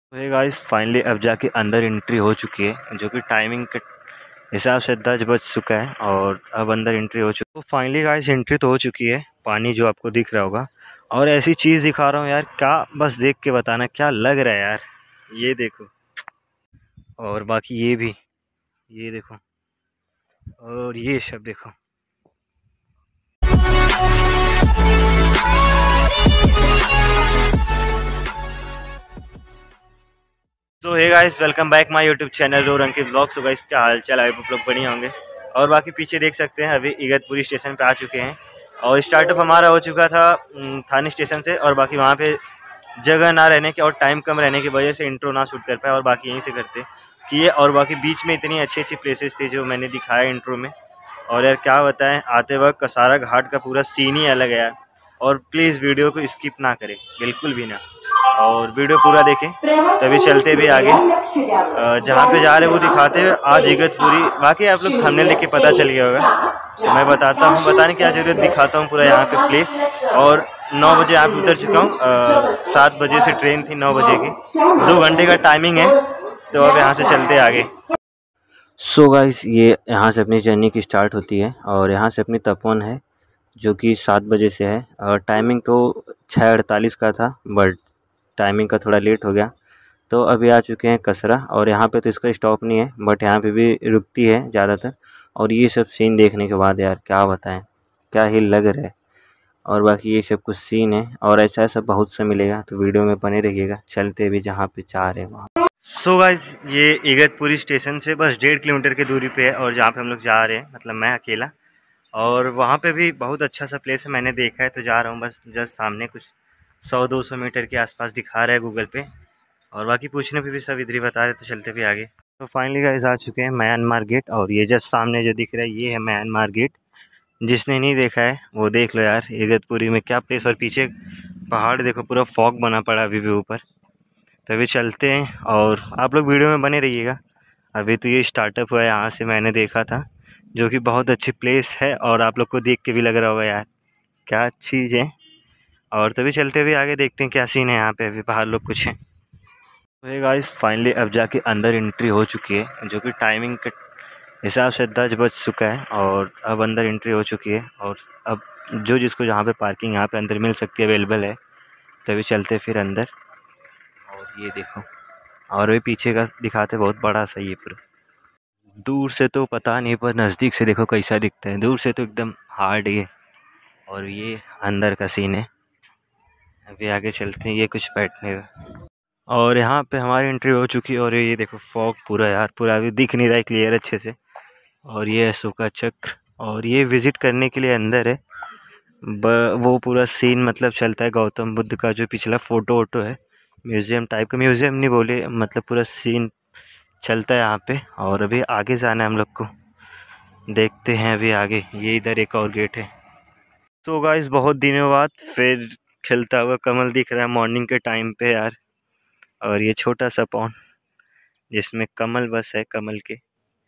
तो guys finally अब जाके अंदर एंट्री हो चुकी है, जो कि टाइमिंग के हिसाब से 10 बज चुका है और अब अंदर एंट्री हो चुकी है। तो फाइनली गाइस एंट्री तो हो चुकी है। पानी जो आपको दिख रहा होगा और ऐसी चीज़ दिखा रहा हूँ यार, क्या बस देख के बताना क्या लग रहा है यार। ये देखो, और बाकी ये भी, ये देखो, और ये सब देखो। तो hey guys, welcome back my YouTube channel और अंकित ब्लॉग। सो गाइस, क्या हाल चाल, आप लोग बढ़िया होंगे। और बाकी पीछे देख सकते हैं अभी इगतपुरी स्टेशन पे आ चुके हैं और स्टार्टअप हमारा हो चुका था थाने स्टेशन से। और बाकी वहाँ पे जगह ना रहने के और टाइम कम रहने की वजह से इंट्रो ना शूट कर पाए और बाकी यहीं से करते किए। और बाकी बीच में इतनी अच्छी अच्छी प्लेसेस थी जो मैंने दिखाया इंट्रो में। और यार क्या बताएं, आते वक्त कसारा घाट का पूरा सीन ही अलग है यार। और प्लीज़ वीडियो को स्किप ना करें, बिल्कुल भी ना, और वीडियो पूरा देखें तभी चलते भी आगे। जहाँ पे जा रहे हैं वो दिखाते हुए आज इगतपुरी। बाकी आप लोग थंबनेल देख के पता चल गया होगा, तो मैं बताता हूँ, बताने की क्या ज़रूरत, दिखाता हूँ पूरा यहाँ पे प्लेस। और 9 बजे यहाँ पे उतर चुका हूँ। 7 बजे से ट्रेन थी 9 बजे की, 2 घंटे का टाइमिंग है। तो अब यहाँ से चलते आगे। सो गाइस, ये यहाँ से अपनी जर्नी की स्टार्ट होती है और यहाँ से अपनी तपोवन है जो कि 7 बजे से है। और टाइमिंग तो 6:48 का था, बट टाइमिंग का थोड़ा लेट हो गया। तो अभी आ चुके हैं कसरा और यहाँ पे तो इसका स्टॉप नहीं है, बट यहाँ पे भी रुकती है ज़्यादातर। और ये सब सीन देखने के बाद यार क्या बताएं, क्या ही लग रहा है। और बाकी ये सब कुछ सीन है और ऐसा ऐसा बहुत सा मिलेगा, तो वीडियो में बने रहिएगा। चलते भी जहाँ पे चाह रहे हैं वहाँ। सो गाइस, ये इगतपुरी स्टेशन से बस 1.5 किलोमीटर की दूरी पे है और जहाँ पे हम लोग जा रहे हैं, मतलब मैं अकेला। और वहाँ पे भी बहुत अच्छा सा प्लेस है, मैंने देखा है, तो जा रहा हूँ। बस जस्ट सामने कुछ 100-200 मीटर के आसपास दिखा रहा है गूगल पे। और बाकी पूछने पे भी सब इधर ही बता रहे, तो चलते भी आगे। तो फाइनली गाइस आ चुके हैं म्यांमार गेट और ये जस्ट सामने जो दिख रहा है ये है म्यांमार गेट। जिसने नहीं देखा है वो देख लो यार, इगतपुरी में क्या प्लेस। और पीछे पहाड़ देखो, पूरा फॉग बना पड़ा अभी भी ऊपर। तभी चलते हैं और आप लोग वीडियो में बने रहिएगा। अभी तो ये स्टार्टअप हुआ है, यहाँ से मैंने देखा था, जो कि बहुत अच्छी प्लेस है और आप लोग को देख के भी लग रहा होगा यार क्या चीज़ है। और तभी चलते हुए आगे देखते हैं क्या सीन है यहाँ पे। अभी बाहर लोग कुछ हैं। तो गाइस फाइनली अब जाके अंदर एंट्री हो चुकी है, जो कि टाइमिंग के हिसाब से 10 बज चुका है और अब अंदर एंट्री हो चुकी है। और अब जो जिसको जहाँ पे पार्किंग यहाँ पे अंदर मिल सकती है, अवेलेबल है। तभी चलते फिर अंदर। और ये देखो, और भी पीछे का दिखाते बहुत बड़ा सा ये पूरा। दूर से तो पता नहीं, पर नज़दीक से देखो कैसा दिखता है। दूर से तो एकदम हार्ड है। और ये अंदर का सीन है। अभी आगे चलते हैं, ये कुछ बैठने का। और यहाँ पे हमारी एंट्री हो चुकी है और ये देखो फॉग पूरा यार, पूरा अभी दिख नहीं रहा है क्लियर अच्छे से। और ये अशोका चक्र, और ये विज़िट करने के लिए अंदर है। वो पूरा सीन मतलब चलता है गौतम बुद्ध का जो पिछला फ़ोटो वोटो है, म्यूज़ियम टाइप का। म्यूज़ियम नहीं बोले, मतलब पूरा सीन चलता है यहाँ पे। और अभी आगे जाना है हम लोग को, देखते हैं अभी आगे। ये इधर एक और गेट है। तो गाइस बहुत दिनों बाद फिर खिलता हुआ कमल दिख रहा है मॉर्निंग के टाइम पे यार। और ये छोटा सा पॉन्ड जिसमें कमल बस है, कमल के।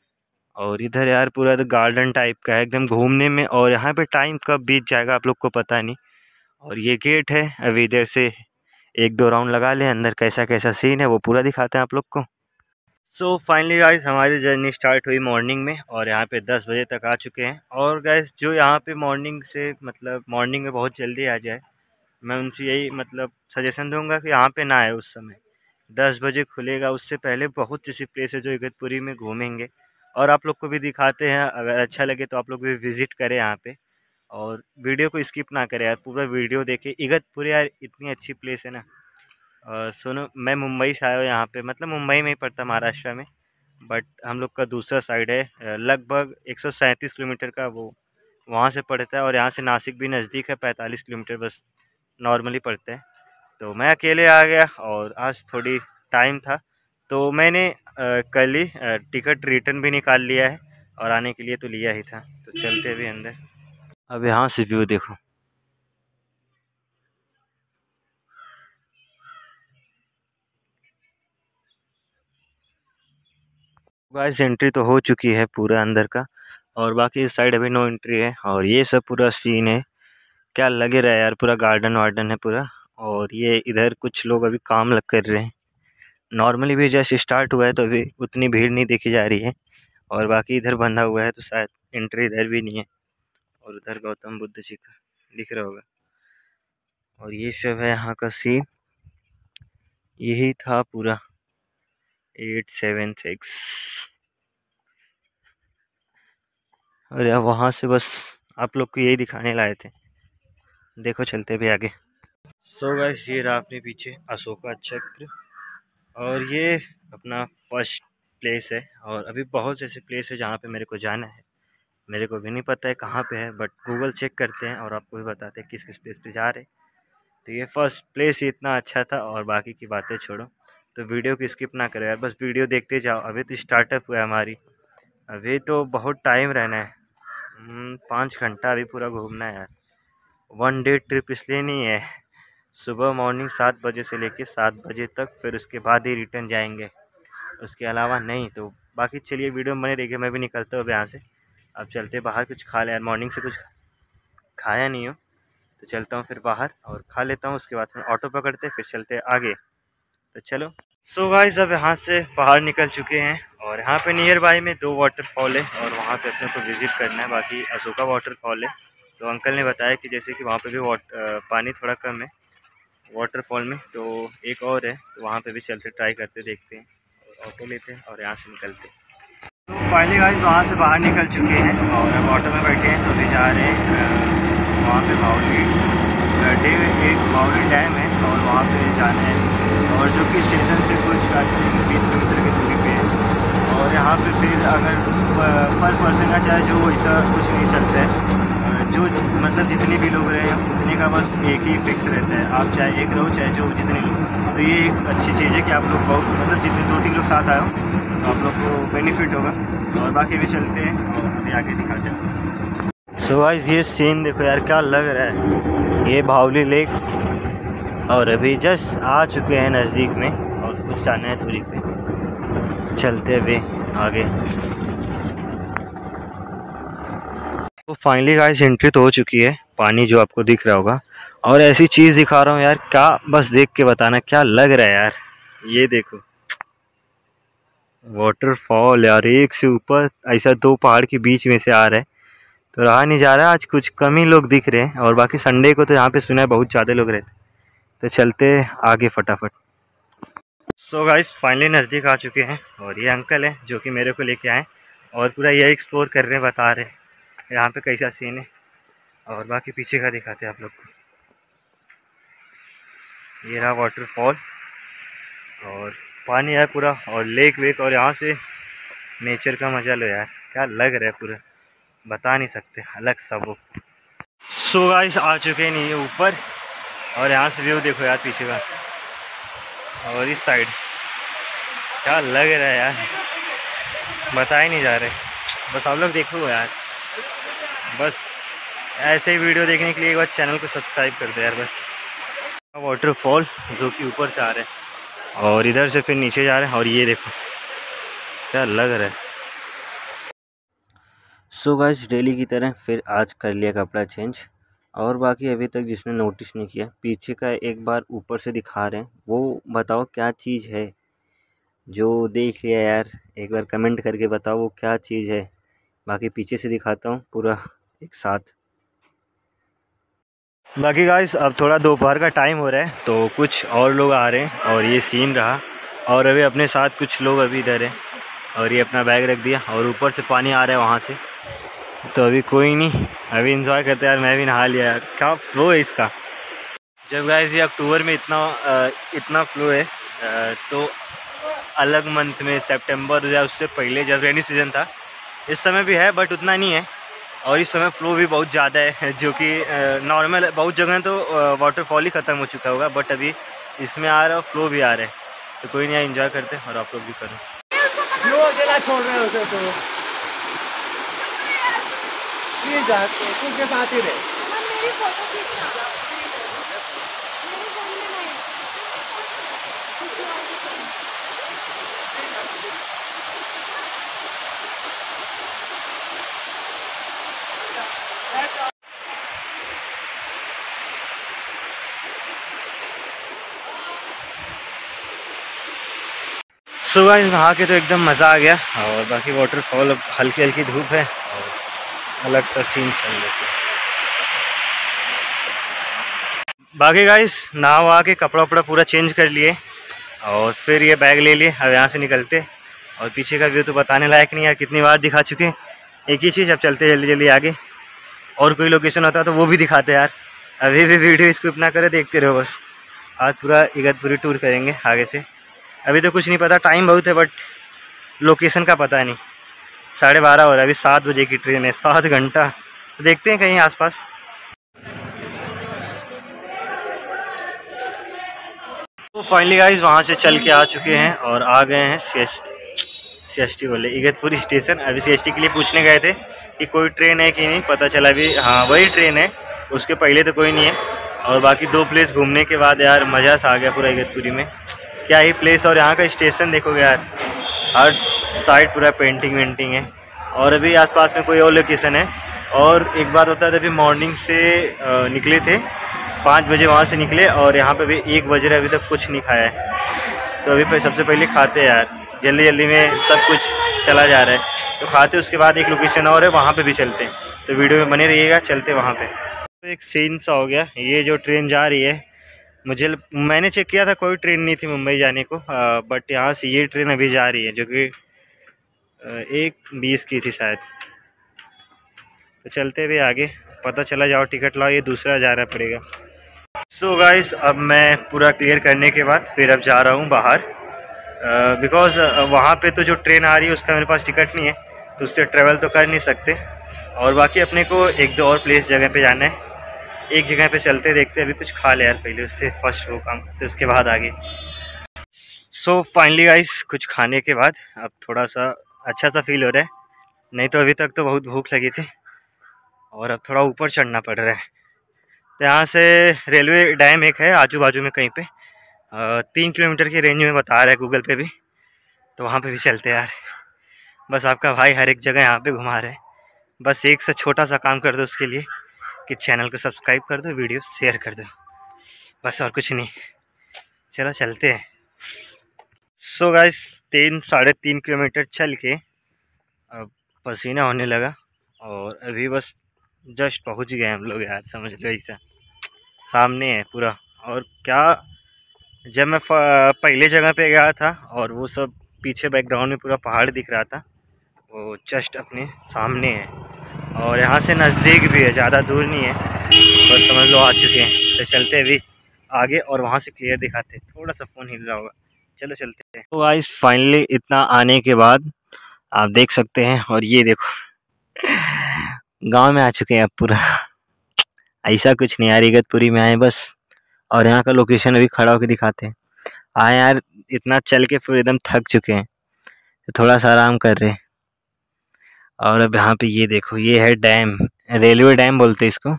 और इधर यार पूरा तो गार्डन टाइप का है एकदम घूमने में। और यहाँ पे टाइम कब बीत जाएगा आप लोग को पता नहीं। और ये गेट है, अभी इधर से 1-2 राउंड लगा लें अंदर, कैसा कैसा सीन है वो पूरा दिखाते हैं आप लोग को। सो फाइनली गाइस हमारी जर्नी स्टार्ट हुई मॉर्निंग में और यहाँ पे 10 बजे तक आ चुके हैं। और गाइस जो यहाँ पे मॉर्निंग से, मतलब मॉर्निंग में बहुत जल्दी आ जाए, मैं उनसे यही मतलब सजेशन दूंगा कि यहाँ पे ना आए उस समय। 10 बजे खुलेगा, उससे पहले बहुत ऐसी प्लेस है जो इगतपुरी में घूमेंगे और आप लोग को भी दिखाते हैं। अगर अच्छा लगे तो आप लोग भी विज़िट करें यहाँ पे और वीडियो को स्किप ना करें यार, पूरा वीडियो देखें। इगतपुरी यार इतनी अच्छी प्लेस है ना। सुनो, मैं मुंबई से आया हूँ यहाँ पे, मतलब मुंबई में ही पड़ता, महाराष्ट्र में। बट हम लोग का दूसरा साइड है, लगभग 137 किलोमीटर का वो वहाँ से पड़ता है। और यहाँ से नासिक भी नज़दीक है, 45 किलोमीटर बस नॉर्मली पड़ते हैं। तो मैं अकेले आ गया और आज थोड़ी टाइम था, तो मैंने कल ही टिकट रिटर्न भी निकाल लिया है और आने के लिए तो लिया ही था। तो चलते भी अंदर। अब यहाँ से व्यू देखो। गाइस एंट्री तो हो चुकी है पूरा अंदर का, और बाकी इस साइड अभी नो एंट्री है। और ये सब पूरा सीन है, क्या लगे रहा है यार, पूरा गार्डन वार्डन है पूरा। और ये इधर कुछ लोग अभी काम लग कर रहे हैं, नॉर्मली भी जस्ट स्टार्ट हुआ है तो अभी उतनी भीड़ नहीं देखी जा रही है। और बाकी इधर बंधा हुआ है तो शायद एंट्री इधर भी नहीं है। और उधर गौतम बुद्ध जी का दिख रहा होगा। और ये सब है यहाँ का सीन। यही था पूरा 876। और यार वहाँ से बस आप लोग को यही दिखाने लाए थे। देखो चलते भी आगे। सो गाइस ये रहा अपने पीछे अशोका चक्र। और ये अपना फर्स्ट प्लेस है। और अभी बहुत से ऐसे प्लेस है जहाँ पे मेरे को जाना है। मेरे को भी नहीं पता है कहाँ पे है, बट गूगल चेक करते हैं और आपको भी बताते हैं किस किस प्लेस पे जा रहे। तो ये फर्स्ट प्लेस इतना अच्छा था और बाकी की बातें छोड़ो। तो वीडियो को स्किप ना करो यार, बस वीडियो देखते जाओ। अभी तो स्टार्टअप हुआ है हमारी, अभी तो बहुत टाइम रहना है। 5 घंटा अभी पूरा घूमना है यार। 1 डे ट्रिप इसलिए नहीं है। सुबह मॉर्निंग 7 बजे से लेके 7 बजे तक, फिर उसके बाद ही रिटर्न जाएंगे, उसके अलावा नहीं। तो बाकी चलिए वीडियो में बने रहिए। मैं भी निकलता हूँ अब यहाँ से। अब चलते बाहर, कुछ खा ले यार, मॉर्निंग से कुछ खाया नहीं हो। तो चलता हूँ फिर बाहर और खा लेता हूँ, उसके बाद फिर ऑटो पकड़ते फिर चलते आगे। तो चलो। सो गाइस अब यहाँ से बाहर निकल चुके हैं और यहाँ पे नियर बाई में 2 वाटरफॉल है और वहाँ पे अपने को विज़िट करना है। बाकी अशोका वाटरफॉल है। तो अंकल ने बताया कि जैसे कि वहाँ पे भी पानी थोड़ा कम है वाटरफॉल में, तो एक और है तो वहाँ पे भी चलते ट्राई करते देखते हैं। और ऑटो लेते हैं और यहाँ से निकलते हैं। तो फाइनली गाइस वहाँ से बाहर निकल चुके हैं और अब ऑटो में बैठे हैं तो अभी जा रहे हैं वहाँ पे भावली डैम है और वहाँ पे जाना है। और जो कि स्टेशन से कुछ 20 किलोमीटर की दूरी पे है। और यहाँ पे फिर अगर पर पर्सन का चाहे जो वैसा कुछ नहीं चलता है, जो मतलब जितने भी लोग रहे उतने का बस एक ही फिक्स रहता है। आप चाहे एक रहो चाहे जो जितने लोग। तो ये एक अच्छी चीज़ है कि आप लोग बहुत मतलब जितने 2-3 लोग साथ आए हो तो आप लोग को बेनिफिट होगा। और बाकी भी चलते हैं और अभी आगे दिखाते हैं। सो गाइस ये सीन देखो यार क्या लग रहा है। ये भावली लेक और अभी जस्ट आ चुके हैं नज़दीक में और कुछ जाना है दूरी पे। चलते हुए आगे। तो फाइनली गाइस एंट्री तो हो चुकी है। पानी जो आपको दिख रहा होगा और ऐसी चीज़ दिखा रहा हूँ यार, क्या बस देख के बताना क्या लग रहा है यार। ये देखो वाटरफॉल यार, एक से ऊपर ऐसा 2 पहाड़ के बीच में से आ रहा है। तो रहा नहीं जा रहा, आज कुछ कम ही लोग दिख रहे हैं और बाकी संडे को तो यहाँ पे सुना है बहुत ज़्यादा लोग रहते। तो चलते आगे फटाफट। सो गाइस फाइनली नज़दीक आ चुके हैं और ये अंकल हैं जो कि मेरे को लेके आए और पूरा ये एक्सप्लोर कर रहे हैं, बता रहे हैं यहाँ पे कैसा सीन है। और बाकी पीछे का दिखाते हैं आप लोग को। ये रहा वाटरफॉल और पानी है पूरा और लेक वेक, और यहाँ से नेचर का मजा लो यार, क्या लग रहा है पूरा बता नहीं सकते, अलग सब वो। सो गाइस आ चुके हैं ये ऊपर और यहाँ से व्यू देखो यार पीछे का और इस साइड क्या लग रहा है यार, बता ही नहीं जा रहे। बस आप लोग देखो यार, बस ऐसे ही वीडियो देखने के लिए एक बार चैनल को सब्सक्राइब कर दो यार बस। वाटरफॉल जो कि ऊपर से आ रहे हैं और इधर से फिर नीचे जा रहे हैं और ये देखो क्या लग रहा है। सो गाइस डेली की तरह फिर आज कर लिया कपड़ा चेंज। और बाकी अभी तक जिसने नोटिस नहीं किया, पीछे का एक बार ऊपर से दिखा रहे हैं, वो बताओ क्या चीज़ है। जो देख लिया यार एक बार कमेंट करके बताओ वो क्या चीज़ है। बाकी पीछे से दिखाता हूँ पूरा एक साथ। बाकी गाइस अब थोड़ा दोपहर का टाइम हो रहा है तो कुछ और लोग आ रहे हैं और ये सीन रहा। और अभी अपने साथ कुछ लोग अभी इधर है और ये अपना बैग रख दिया और ऊपर से पानी आ रहा है वहाँ से। तो अभी कोई नहीं, अभी एंजॉय करते यार। मैं भी नहा लिया यार, क्या फ्लो है इसका। जब गाइस ये अक्टूबर में इतना फ्लो है तो अलग मंथ में सितंबर या उससे पहले जब रेनी सीज़न था, इस समय भी है बट उतना नहीं है। और इस समय फ्लो भी बहुत ज़्यादा है जो कि नॉर्मल बहुत जगह तो वाटरफॉल ही ख़त्म हो चुका होगा, बट अभी इसमें आ रहा है फ्लो भी आ रहा है। तो कोई नहीं, एंजॉय करते और आप लोग भी करो। छोड़ रहे होते तो साथ ही रहे। सुबह नहा के तो एकदम मज़ा आ गया। और बाकी वाटरफॉल, अब हल्की हल्की धूप है और अलग सा सीन चल रहा है। बाकी गाइस नहा वहा के कपड़ा वपड़ा पूरा चेंज कर लिए और फिर ये बैग ले लिए। अब यहाँ से निकलते। और पीछे का व्यू तो बताने लायक नहीं यार, कितनी बार दिखा चुके हैं एक ही चीज़। अब चलते जल्दी जल्दी आगे, और कोई लोकेशन होता तो वो भी दिखाते यार। अभी भी वीडियो स्किप ना करे, देखते रहो बस। आज पूरा इगतपुरी टूर करेंगे आगे से। अभी तो कुछ नहीं पता, टाइम बहुत है बट लोकेशन का पता नहीं। 12:30 हो रहा है, अभी 7 बजे की ट्रेन है, 7 घंटा। तो देखते हैं कहीं आसपास। तो फाइनली गाइस वहाँ से चल के आ चुके हैं और आ गए हैं CST बोले इगतपुरी स्टेशन। अभी CST के लिए पूछने गए थे कि कोई ट्रेन है कि नहीं, पता चला अभी हाँ वही ट्रेन है, उसके पहले तो कोई नहीं है। और बाकी 2 प्लेस घूमने के बाद यार मज़ा सा आ गया पूरा इगतपुरी में। क्या ही प्लेस, और यहाँ का स्टेशन देखोगे यार, हर साइड पूरा पेंटिंग वेंटिंग है। और अभी आसपास में कोई और लोकेशन है। और एक बात होता है, अभी मॉर्निंग से निकले थे, 5 बजे वहाँ से निकले और यहाँ पे भी 1 बज रहा है, अभी तक कुछ नहीं खाया है। तो अभी सबसे पहले खाते हैं यार, जल्दी जल्दी में सब कुछ चला जा रहा है। तो खाते उसके बाद एक लोकेशन और है, वहाँ पे भी चलते हैं। तो वीडियो में बने रहिएगा, चलते वहाँ पे। तो एक सीन सा हो गया, ये जो ट्रेन जा रही है, मैंने चेक किया था कोई ट्रेन नहीं थी मुंबई जाने को, बट यहाँ से ये ट्रेन अभी जा रही है जो कि 1:20 की थी शायद। तो चलते हुए आगे, पता चला जाओ टिकट लाओ, ये दूसरा जाना पड़ेगा। सो गाइस अब मैं पूरा क्लियर करने के बाद फिर अब जा रहा हूँ बाहर, बिकॉज़ वहाँ पे तो जो ट्रेन आ रही है उसका मेरे पास टिकट नहीं है, तो उससे ट्रैवल तो कर नहीं सकते। और बाकी अपने को 1-2 और प्लेस जगह पे जाना है। एक जगह पे चलते देखते, अभी कुछ खा ले यार पहले, उससे फर्स्ट वो काम, तो उसके बाद आगे। सो फाइनली गाइस कुछ खाने के बाद अब थोड़ा सा अच्छा सा फील हो रहा है, नहीं तो अभी तक तो बहुत भूख लगी थी। और अब थोड़ा ऊपर चढ़ना पड़ रहा है। तो यहाँ से रेलवे डैम एक है आजू बाजू में कहीं पे, 3 किलोमीटर की रेंज में बता रहा है गूगल पे भी। तो वहाँ पे भी चलते यार। बस आपका भाई हर एक जगह यहाँ पे घुमा रहा है। बस एक से छोटा सा काम कर दो उसके लिए कि चैनल को सब्सक्राइब कर दो, वीडियो शेयर कर दो, बस और कुछ नहीं। चलो चलते हैं। सो गाइस 3-3.5 किलोमीटर चल के अब पसीना होने लगा और अभी बस जस्ट पहुंच गए हम लोग यार, समझ लो ऐसा सामने है पूरा। और क्या, जब मैं पहले जगह पे गया था और वो सब पीछे बैकग्राउंड में पूरा पहाड़ दिख रहा था, वो जस्ट अपने सामने है। और यहाँ से नज़दीक भी है, ज़्यादा दूर नहीं है, बस समझ लो आ चुके हैं। तो चलते भी आगे और वहाँ से क्लियर दिखाते हैं। थोड़ा सा फ़ोन हिल रहा होगा, चलो चलते हैं। तो गाइस फाइनली इतना आने के बाद आप देख सकते हैं, और ये देखो गांव में आ चुके हैं अब पूरा। ऐसा कुछ नहीं यार, इगतपुरी में आए बस। और यहाँ का लोकेशन अभी खड़ा होकर दिखाते हैं। आए यार, इतना चल के फिर एकदम थक चुके हैं, तो थोड़ा सा आराम कर रहे हैं। और अब यहाँ पे ये देखो, ये है डैम, रेलवे डैम बोलते हैं इसको।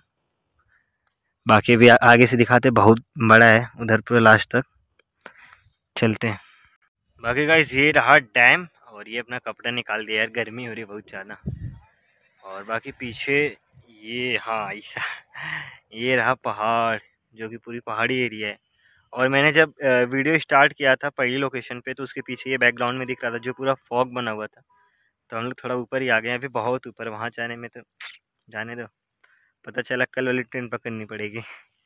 बाकी भी आगे से दिखाते, बहुत बड़ा है उधर पूरा लास्ट तक। चलते हैं। बाकी गाइस ये रहा डैम, और ये अपना कपड़ा निकाल दिया यार, गर्मी हो रही है बहुत ज़्यादा। और बाकी पीछे ये, हाँ ऐसा ये रहा पहाड़, जो कि पूरी पहाड़ी एरिया है। और मैंने जब वीडियो स्टार्ट किया था पहली लोकेशन पे, तो उसके पीछे ये बैकग्राउंड में दिख रहा था जो पूरा फॉग बना हुआ था। तो हम लोग थोड़ा ऊपर ही आ गए हैं, अभी बहुत ऊपर। वहाँ जाने में तो जाने दो, पता चला कल वाली ट्रेन पकड़नी पड़ेगी।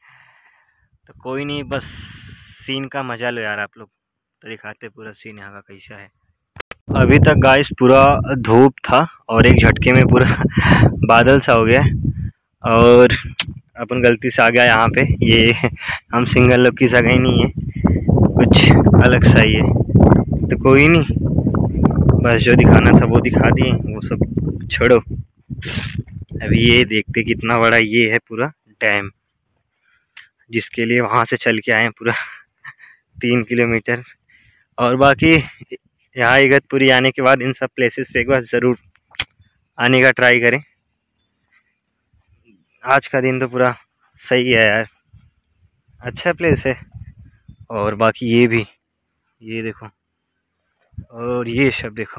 तो कोई नहीं, बस सीन का मज़ा लो यार आप लोग। तो दिखाते पूरा सीन यहाँ का कैसा है। अभी तक गाइस पूरा धूप था और एक झटके में पूरा बादल सा हो गया। और अपन गलती से आ गया यहाँ पे, ये हम सिंगल लोग की जगह ही नहीं है, कुछ अलग सा ही है। तो कोई नहीं, बस जो दिखाना था वो दिखा दिए, वो सब छोड़ो। अभी ये देखते कितना बड़ा ये है पूरा डैम, जिसके लिए वहाँ से चल के आए हैं पूरा 3 किलोमीटर। और बाकी यहाँ इगतपुरी आने के बाद इन सब प्लेसेस पे एक बार ज़रूर आने का ट्राई करें। आज का दिन तो पूरा सही है यार, अच्छा प्लेस है। और बाकी ये भी, ये देखो, और ये सब देखो,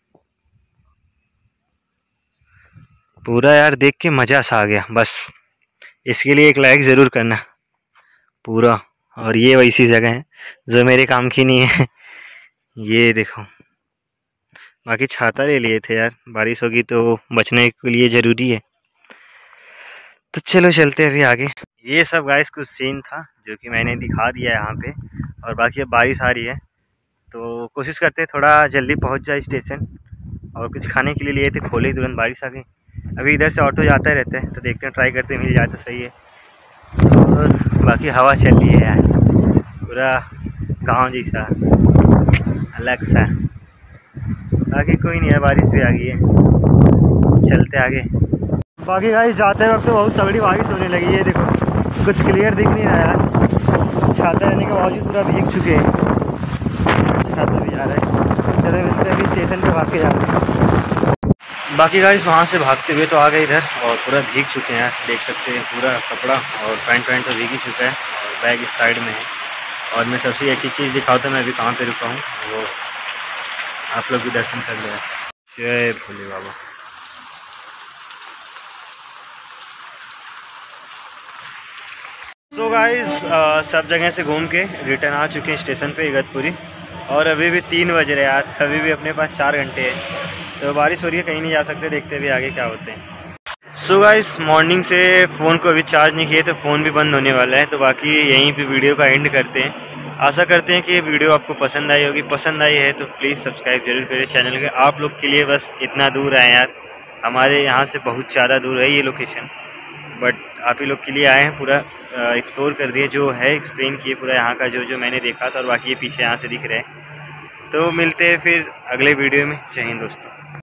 पूरा यार देख के मज़ा सा आ गया। बस इसके लिए एक लाइक ज़रूर करना पूरा। और ये वैसी जगह है जो मेरे काम की नहीं है, ये देखो, बाकी छाता ले लिए थे यार, बारिश होगी तो बचने के लिए ज़रूरी है। तो चलो चलते हैं अभी आगे। ये सब गाइस कुछ सीन था जो कि मैंने दिखा दिया है यहाँ पे। और बाकी अब बारिश आ रही है तो कोशिश करते हैं थोड़ा जल्दी पहुँच जाए स्टेशन। और कुछ खाने के लिए लिए थे, खोले ही तुरंत बारिश आ गई। अभी इधर से ऑटो जाता ही रहता है तो देखते हैं, ट्राई करते हैं मिल जाए तो सही है। और बाकी हवा चल रही है यार, पूरा गांव जैसा अलग सा। बाकी कोई नहीं है, बारिश भी आ गई है, चलते आगे। बाकी गाइस जाते वक्त तो बहुत तगड़ी बारिश होने लगी है, देखो कुछ क्लियर दिख नहीं रहा यार, छाता रहने के बावजूद पूरा भीग चुके हैं। छाता भी जा रहा है, चलो मिलते हैं अभी स्टेशन पे भाग के जा रहे हैं। बाकी गाइस वहाँ से भागते हुए तो आ गए इधर और पूरा भीग चुके हैं, देख सकते हैं पूरा कपड़ा और पैंट तो भीग ही चुका है और बैग इस साइड में है। और मैं सबसे एक ही चीज़ दिखाता हूँ, मैं अभी कहाँ पे रुका हूँ वो आप लोग भी दर्शन कर लें। जय भोले बाबा। सो गाइस सब जगह से घूम के रिटर्न आ चुके हैं स्टेशन पे इगतपुरी। और अभी भी 3 बज रहे यार, अभी भी अपने पास 4 घंटे हैं। तो बारिश हो रही है, कहीं नहीं जा सकते, देखते भी आगे क्या होते हैं। सो गाइस मॉर्निंग से फ़ोन को अभी चार्ज नहीं किए तो फ़ोन भी बंद होने वाला है। तो बाकी यहीं पे वीडियो का एंड करते हैं। आशा करते हैं कि ये वीडियो आपको पसंद आई होगी। पसंद आई है तो प्लीज़ सब्सक्राइब जरूर करें चैनल के। आप लोग के लिए बस इतना दूर आए यार, हमारे यहाँ से बहुत ज़्यादा दूर है ये लोकेशन, बट आप ही लोग के लिए आए हैं। पूरा एक्सप्लोर कर दिए, जो है एक्सप्लेन किए पूरा यहाँ का जो मैंने देखा था। और बाकी ये पीछे यहाँ से दिख रहे हैं। तो मिलते हैं फिर अगले वीडियो में। जय हिंद दोस्तों।